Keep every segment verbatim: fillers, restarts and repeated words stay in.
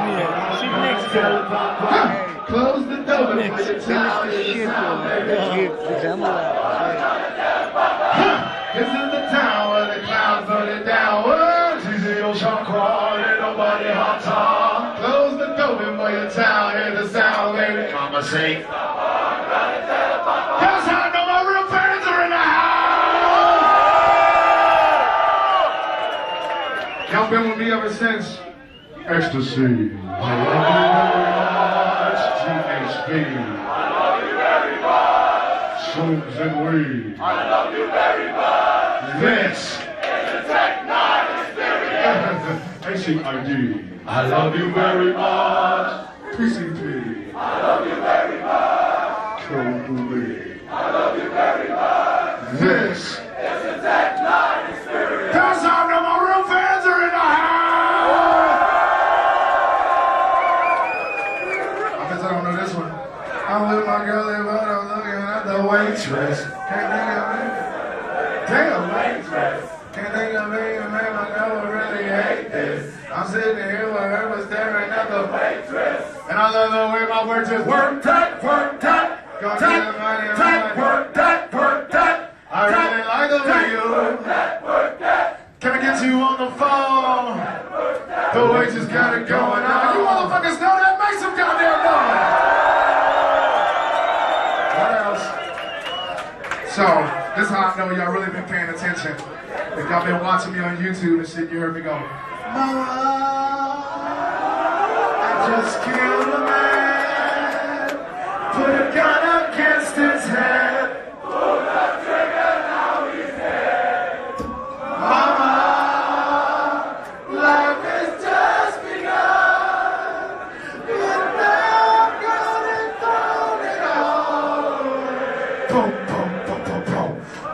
Close the door. Mix shit, This is the town where the clouds burning down. Well, she's the ocean crawl, ain't nobody hot top. Close the door for your town, hear the sound, baby. Conversate. Cause I know my real fans are in the house. Y'all been with me ever since Ecstasy. I love you very much. G H B. I love you very much. Shrooms and weed. I love you very much. This is the Tech nine experience. A C I D. I love you very much. P C P. I love you very much. Totally. I love you very much. This is the Tech nine experience. Cause I know my real fans are in the house. I guess I don't know this one. I'm with my girlie, but I'm looking at the waitress. Can't think of me. Damn, waitress. Can't think of me, man, my girl would really hate this. I'm sitting here with her, but staring at the waitress. And I love the way my words just work that, work that. Gonna get the money, that, work that, work that. I really like the way you work that, work that. Can I get you on the phone? The waitress got it going on. You motherfuckers know that? Make some goddamn noise. What else? So, this is how I know y'all really been paying attention. If y'all been watching me on YouTube and shit, you heard me go, Mama, I just killed a man, put a gun against his head, pull the trigger, now he's dead. Mama, life has just begun, but now I'm gonna throw it all away. Boom, boom, boom, boom, boom.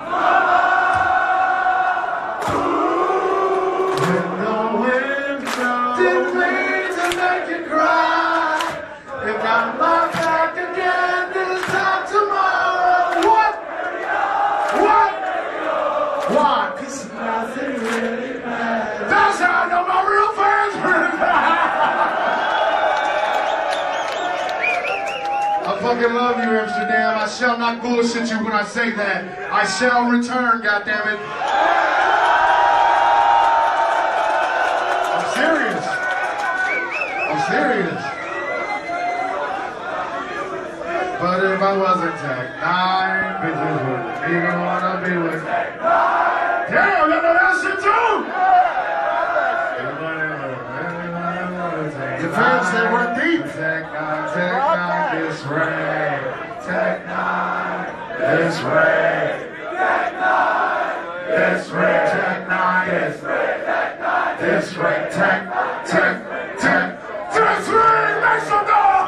Didn't mean to make you cry. If I'm not back again this time tomorrow. What? What? Why? Cause nothing really matters. That's how I know my real fans really I fucking love you, Amsterdam. I shall not bullshit you when I say that. I shall return, goddammit. I'm serious. I'm serious. But if I wasn't Tech nine, bitches wouldn't even wanna be with Tech nine. Damn, you know that shit too! Your fans, they were deep. Tech nine, Tech nine, this rain. Tech nine, this rain. Tech nine, This rain, Tech nine, this rain. Tech nine, This rain, Tech, Tech, Tech, this rain, make some noise!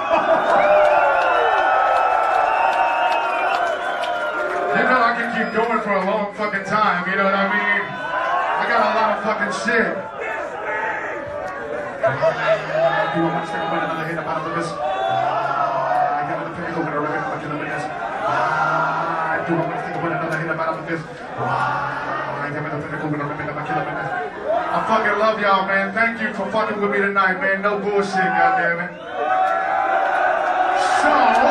You know I can keep going for a long fucking time, you know what I mean? I got a lot of fucking shit. Do you want to take another hit about this? I got another pick over there, right? I'm gonna this. Do you want to take another hit about this? I got another pick over there, right? I fucking love y'all, man. Thank you for fucking with me tonight, man. No bullshit, goddammit. So,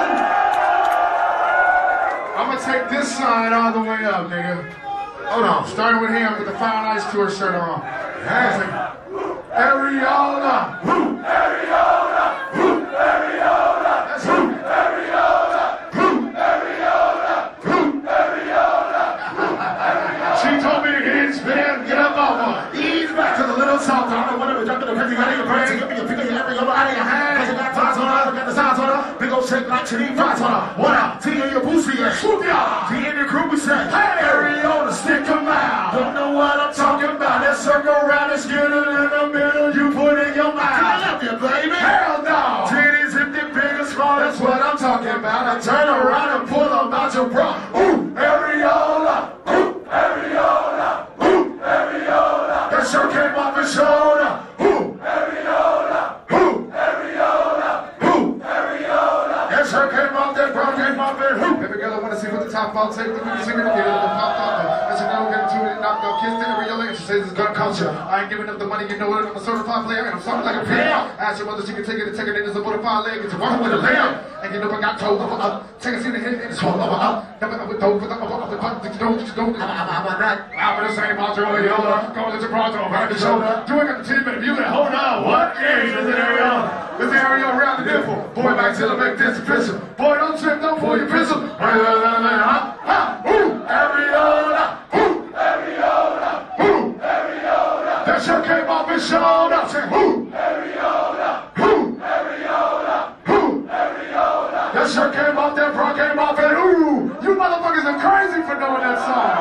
I'm gonna take this sign all the way up, nigga. Hold on, starting with him with the Fine Ice Tour shirt on. Hands like, Ariola, woo, Ariola, woo, Ariola, that's who, Ariola, woo, Ariola, woo. Ariola. She told me to get in, spin, get up off her. Ease back to the little south. I don't know whatever, jump in the crazy, out of your brain. Give me your finger, your every, out of your hand. Cause you got flies on her, got the size on her. Big old shake like you need flies on her. What up? T in your boosie, yeah. Swoop ya. T in your crew, we say, hey, Ariola, stick 'em out. Don't know what I'm talking about. That circle around and skin it in the middle. You put in your mouth. I love you, baby. Hell no. Titties if they big or small, that's what I'm talking about. I turn around and pull them out your bra. Ooh, Ariola. Ooh, Ariola, ooh. Ariola, That shirt came off his shoulder. Ooh, Ariola, ooh, Ariola, ooh. Ariola. That shirt came off, that bra came off, and who? Baby girl, I wanna see what the top I'll take the music and get it, the pop up. That's another don't get into it. Knock off kids to every other inch. She says it's gonna cost you. I ain't giving up the money, you know it. I'm a certified player and I'm something like a player. Ask your mother, she can take it and take it in as a butterfly leg. It's a one with a lamb. And you know I got told over up. Take a seat and hit it and swallow over up. Never ever go for the upper upper button. You don't, you don't. I'm on that. I'm in the same Monster over the other. Going to Toronto, right the shoulder. Doing up the ten minute view and hold on. What is this area? This area around the nipple. Boy, back to the make this official. Boy, don't trip, don't pull your pistol. Ha, ha, ooh, Ariana, ooh, Ariana, ooh, Ariana. That shit came off his shoulder. Say, ooh, Ariana, ooh, Ariana, ooh, Ariana. That shit came off, that bra came off, and ooh, you motherfuckers are crazy for knowing that song.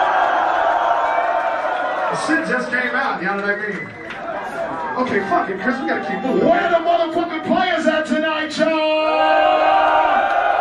The shit just came out, you know what I mean? Okay, fuck it, Chris, we gotta keep moving. Where the motherfucking players at tonight, y'all?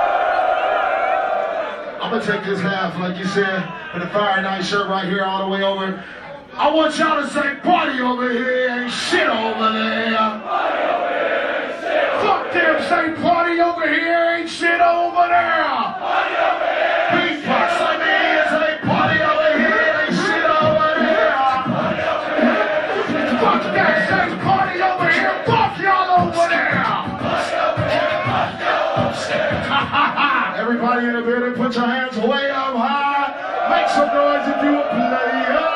I'm gonna take this half, like you said, with the Fire Night shirt right here all the way over. I want y'all to say, party over here, ain't shit over there. Party over here, ain't shit over Fuck them, say party over here, ain't shit over there. Party over here, beatbox like me, say party over here, ain't shit over there. Party over here. Fuck that, say party over here, fuck y'all over there. Party over here, fuck y'all upstairs. Everybody in the building, put your hands way up high. Make some noise if you a player.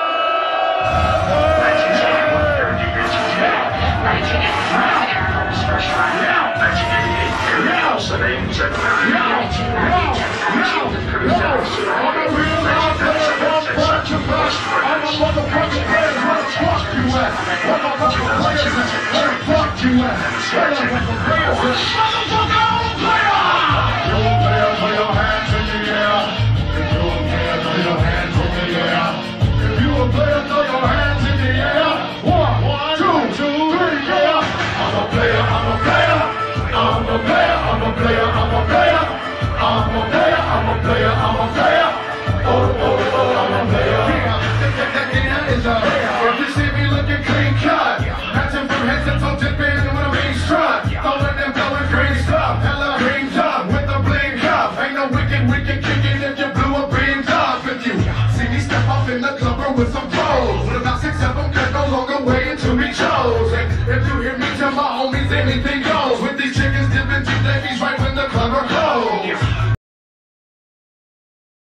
If you see me looking clean cut, matching from head to toe, just been with a mean strut. Throwing them going green stuff, hella green up with a bling cup. Ain't no wicked, wicked kicking if you blew a beam up. If you see me step up in the club with some clothes, with about six of them that no longer way into me chose. And if you hear me